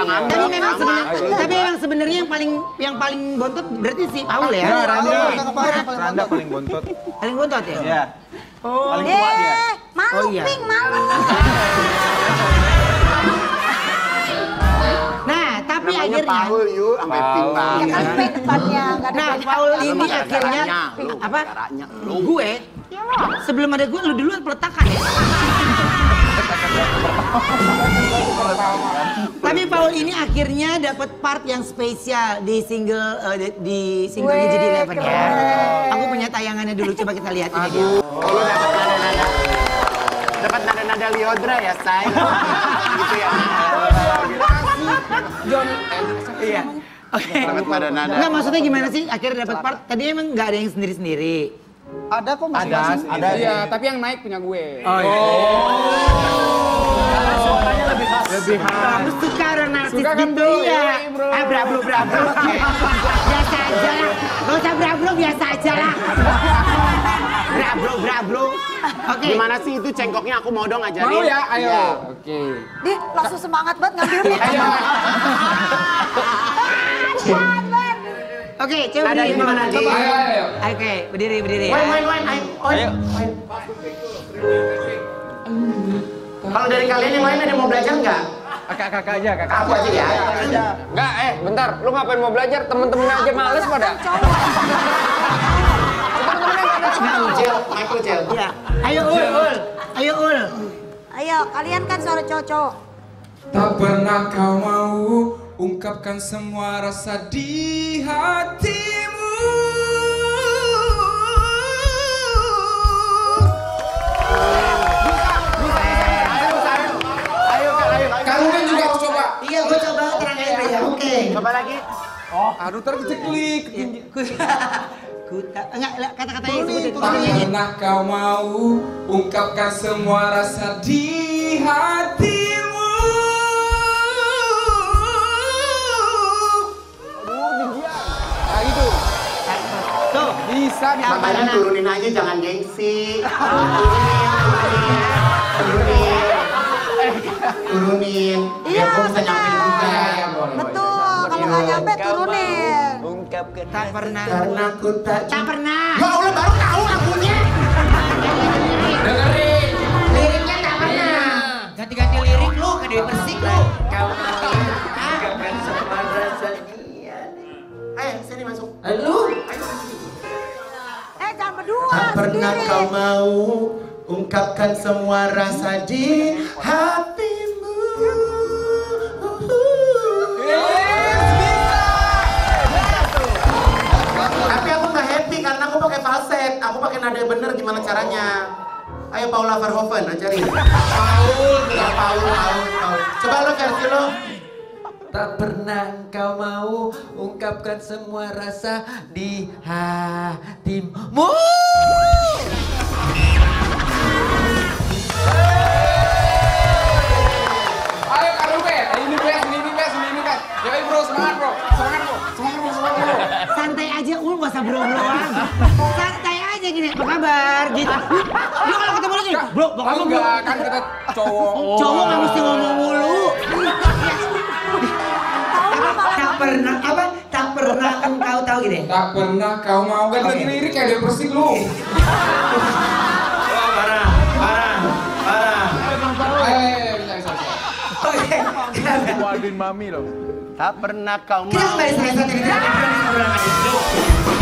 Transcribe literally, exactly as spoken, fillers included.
ngambil. Tapi memang sebenarnya, tapi memang sebenarnya yang paling yang paling bontot berarti si Paul ya. Ya, Randa. Paling Randa paling bontot. Paling bontot ya? Iya. Oh. Paling tua dia. Eh, malu, Oh, iya. Pink, malu. Nah, tapi Namanya akhirnya Paul yuk, sampai pink Ya banget. kan Pink depannya, nggak ada Nah, beda. Paul Lu ini mah akhirnya gara-garanya, lu, apa? gara-garanya, lu. Gue sebelum ada gue lu duluan peletakan ya. Tapi Paul ini akhirnya dapat part yang spesial di single uh, di, di singlenya Weh, Jadi Eleven ya. keren. Aku punya tayangannya dulu, coba kita lihat ini dia. Oh, lu dapat nada-nada. Dapat nada-nada Liodra ya, say. Gitu ya. John, iya. Oke. Dapat nada-nada. Enggak, maksudnya gimana sih akhirnya dapat part? Tadi emang nggak ada yang sendiri-sendiri. Ada kok masing-masing. Ada. Iya, tapi yang naik punya gue. Oh, iya. Karena suaranya lebih khas. Lebih khas. Kamu suka orang narsis Suka kan, gitu bro? ya? Yoi, bro. Ah, brablo, brablo. Biasa aja lah. Gak usah brablo, biasa aja lah. Brablo, brablo. Oke. Gimana sih itu cengkoknya, aku mau dong ngajarin. Mau ya? Ayo. Iya. Oke. Dia langsung semangat banget ngambilnya. Ayo. Oke, coba Nadanya berdiri. gimana, Di? Ayo, ayo. Oke, berdiri, berdiri. Wain, wain, wain, ayo. Ayo. Kalau dari kalian yang lain ada yang mau belajar nggak? Kakak-kakak aja, kakak. Aku aja ya. Enggak, eh bentar. Lu ngapain mau belajar? Temen-temen aja males pada. Cil, Michael Cil. Iya. Ayo, Ul, Ul. Ayo, Ul. Ayo, kalian kan suara cowok. Tak pernah kau mau ungkapkan semua rasa di hatimu. Kamu kan juga harus coba. Iya, gue coba terangin ya. Oke. Coba lagi. Aduh, ntar keceklik. Kuta, enggak, kata-katanya sebutin. Tak pernah kau mau ungkapkan semua rasa di hatimu. Nah itu. Tuh. Bisa bisa. Makanya turunin aja, jangan gengsi. Turunin, turunin. Turunin. Iya, Biar gue bisa nyampein juga. Ya, boleh, Betul, kalau nggak nyampe turunin. Ungkapkan Tak pernah. Karena ku tak Tak pernah. Ya Allah, baru tahu lagunya. Dengerin. Liriknya tak pernah. Ganti-ganti lirik lu, ke Dewi Persik lu. Kau mau ungkapkan semua rasa dia. Ayo, sini masuk. Lu? Eh, jangan berdua, Tak pernah sendiri. kau mau ungkapkan semua rasa di hatimu. Tapi aku nggak happy karena aku pakai falset. Aku pakai nada yang bener, gimana caranya? Ayo Paula Verhoeven, ajarin. Paul, ya Paul, Paul, Paul. Coba lo versi lo. Tak pernah kau mau ungkapkan semua rasa di hatimu. Ayo Kak Ruben. Ini bes, ini bes, ini bes. Yoi bro, semangat bro. Semangat bro. Semangat bro, semangat bro. Santai aja, Ul, gak usah bro-broan. Santai aja gini, apa kabar? Gitu. Dia kalau ketemu lagi, bro, apa kabar, bro? Enggak, kan kita cowok. Cowok gak mesti ngomong mulu. Tak pernah, apa? Tak pernah engkau tahu gini. Tak pernah kau mau kan lagi lirik kayak dia Persik lu. Parah, parah, parah. Eh, bisa bisa. Oke. Wadin mami loh. Tak pernah kau Kita mau. kembali selesai tadi.